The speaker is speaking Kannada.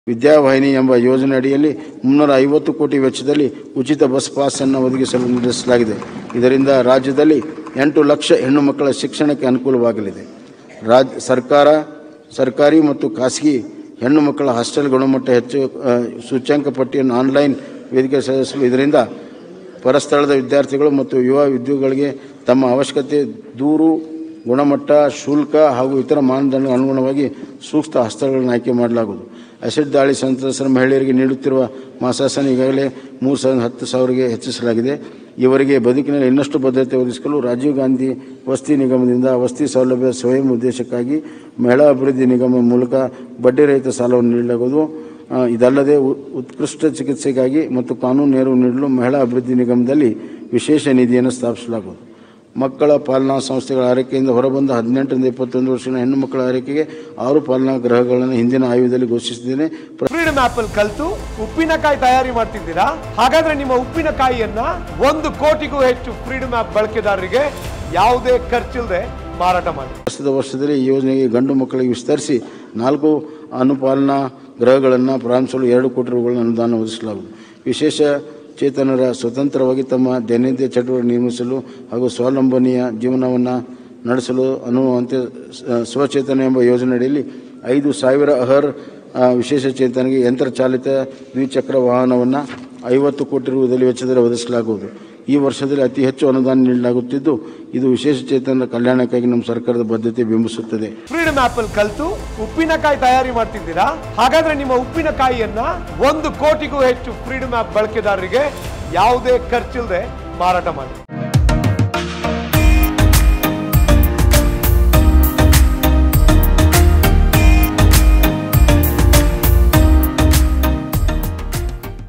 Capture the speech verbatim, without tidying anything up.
ವಿದ್ಯಾವಾಹಿನಿ ಎಂಬ ಯೋಜನೆ ಅಡಿಯಲ್ಲಿ ಮುನ್ನೂರ ಐವತ್ತು ಕೋಟಿ ವೆಚ್ಚದಲ್ಲಿ ಉಚಿತ ಬಸ್ ಪಾಸ್ ಅನ್ನು ಒದಗಿಸಲು ನಿರ್ಧರಿಸಲಾಗಿದೆ. ಇದರಿಂದ ರಾಜ್ಯದಲ್ಲಿ ಎಂಟು ಲಕ್ಷ ಹೆಣ್ಣು ಮಕ್ಕಳ ಶಿಕ್ಷಣಕ್ಕೆ ಅನುಕೂಲವಾಗಲಿದೆ. ರಾಜ್ಯ ಸರ್ಕಾರ ಸರ್ಕಾರಿ ಮತ್ತು ಖಾಸಗಿ ಹೆಣ್ಣು ಮಕ್ಕಳ ಹಾಸ್ಟೆಲ್ ಗುಣಮಟ್ಟ ಹೆಚ್ಚು ಸೂಚ್ಯಂಕ ಪಟ್ಟಿಯನ್ನು ಆನ್ಲೈನ್ ವೇದಿಕೆ ಸಲ್ಲಿಸಲು ಇದರಿಂದ ಪರಸ್ಥಳದ ವಿದ್ಯಾರ್ಥಿಗಳು ಮತ್ತು ಯುವ ಉದ್ಯೋಗಿಗಳಿಗೆ ತಮ್ಮ ಅವಶ್ಯಕತೆ, ದೂರು, ಗುಣಮಟ್ಟ, ಶುಲ್ಕ ಹಾಗೂ ಇತರ ಮಾನದಂಡ ಅನುಗುಣವಾಗಿ ಸೂಕ್ತ ಹಾಸ್ಟೆಲ್ಗಳನ್ನು ಆಯ್ಕೆ ಮಾಡಲಾಗುವುದು. ಅಸಿಡ್ ದಾಳಿ ಸಂತ್ರಸ್ತರ ಮಹಿಳೆಯರಿಗೆ ನೀಡುತ್ತಿರುವ ಮಾಸಾಸನ ಈಗಾಗಲೇ ಮೂರು ಸಾವಿರದ ಹತ್ತು ಸಾವಿರಗೆ ಹೆಚ್ಚಿಸಲಾಗಿದೆ. ಇವರಿಗೆ ಬದುಕಿನಲ್ಲಿ ಇನ್ನಷ್ಟು ಭದ್ರತೆ ಒದಗಿಸಲು ರಾಜೀವ್ ಗಾಂಧಿ ವಸತಿ ನಿಗಮದಿಂದ ವಸತಿ ಸೌಲಭ್ಯ ಸ್ವಯಂ ಉದ್ದೇಶಕ್ಕಾಗಿ ಮಹಿಳಾ ಅಭಿವೃದ್ಧಿ ನಿಗಮ ಮೂಲಕ ಬಡ್ಡಿರಹಿತ ಸಾಲವನ್ನು ನೀಡಲಾಗುವುದು. ಇದಲ್ಲದೆ ಉತ್ಕೃಷ್ಟ ಚಿಕಿತ್ಸೆಗಾಗಿ ಮತ್ತು ಕಾನೂನು ನೆರವು ನೀಡಲು ಮಹಿಳಾ ಅಭಿವೃದ್ಧಿ ನಿಗಮದಲ್ಲಿ ವಿಶೇಷ ನಿಧಿಯನ್ನು ಸ್ಥಾಪಿಸಲಾಗುವುದು. ಮಕ್ಕಳ ಪಾಲನಾ ಸಂಸ್ಥೆಗಳ ಆರೈಕೆಯಿಂದ ಹೊರಬಂದ ಹದಿನೆಂಟರಿಂದ ಇಪ್ಪತ್ತೊಂದು ವರ್ಷದ ಹೆಣ್ಣು ಮಕ್ಕಳ ಆರೈಕೆಗೆ ಆರು ಪಾಲನಾ ಗೃಹಗಳನ್ನು ಹಿಂದಿನ ಆಯುಧದಲ್ಲಿ ಘೋಷಿಸಿದ್ದೇನೆ. ಫ್ರೀಡಮ್ ಆಪ್ ಅಲ್ಲಿ ಕಲಿತು ಉಪ್ಪಿನಕಾಯಿ ತಯಾರಿ ಮಾಡ್ತಿದ್ದೀರಾ? ಹಾಗಾದ್ರೆ ನಿಮ್ಮ ಉಪ್ಪಿನಕಾಯಿಯನ್ನ ಒಂದು ಕೋಟಿಗೂ ಹೆಚ್ಚು ಫ್ರೀಡಮ್ ಆಪ್ ಬಳಕೆದಾರರಿಗೆ ಯಾವುದೇ ಖರ್ಚಿಲ್ಲದೆ ಮಾರಾಟ ಮಾಡಿ. ವರ್ಷದ ವರ್ಷದಲ್ಲಿ ಈ ಯೋಜನೆಗೆ ಗಂಡು ಮಕ್ಕಳಿಗೆ ವಿಸ್ತರಿಸಿ ನಾಲ್ಕು ಅನುಪಾಲನಾ ಗೃಹಗಳನ್ನು ಪ್ರಾರಂಭಿಸಲು ಎರಡು ಕೋಟಿ ರೂಪಾಯಿಗಳ ಅನುದಾನ ಒದಗಿಸಲಾಗುವುದು. ವಿಶೇಷ ಚೇತನರ ಸ್ವತಂತ್ರವಾಗಿ ತಮ್ಮ ದೈನಂದಿನ ಚಟುವಟಿಕೆ ನಿರ್ಮಿಸಲು ಹಾಗೂ ಸ್ವಾವಲಂಬನೆಯ ಜೀವನವನ್ನು ನಡೆಸಲು ಅನ್ನುವಂತೆ ಸ್ವಚೇತನ ಎಂಬ ಯೋಜನೆಯಡಿಯಲ್ಲಿ ಐದು ಸಾವಿರ ಅಹರ್ ವಿಶೇಷ ಚೇತನಿಗೆ ಯಂತ್ರ ಚಾಲಿತ ದ್ವಿಚಕ್ರ ವಾಹನವನ್ನು ಐವತ್ತು ಕೋಟಿ ರೂಪಾಯಿ ವೆಚ್ಚದಲ್ಲಿ ಒದಗಿಸಲಾಗುವುದು. ಈ ವರ್ಷದಲ್ಲಿ ಅತಿ ಹೆಚ್ಚು ಅನುದಾನ ನೀಡಲಾಗುತ್ತಿದ್ದು, ಇದು ವಿಶೇಷ ಚೇತನರ ಕಲ್ಯಾಣಕ್ಕಾಗಿ ನಮ್ಮ ಸರ್ಕಾರದ ಬದ್ಧತೆ ಬಿಂಬಿಸುತ್ತದೆ. ಫ್ರೀಡಮ್ ಆಪ್ ಅಲ್ಲಿ ಕಲಿತು ಉಪ್ಪಿನಕಾಯಿ ತಯಾರಿ ಮಾಡ್ತಿದ್ದೀರಾ? ಹಾಗಾದ್ರೆ ನಿಮ್ಮ ಉಪ್ಪಿನಕಾಯಿಯನ್ನ ಒಂದು ಕೋಟಿಗೂ ಹೆಚ್ಚು ಫ್ರೀಡಮ್ ಆಪ್ ಬಳಕೆದಾರರಿಗೆ ಯಾವುದೇ ಖರ್ಚಿಲ್ಲದೆ ಮಾರಾಟ ಮಾಡಿ.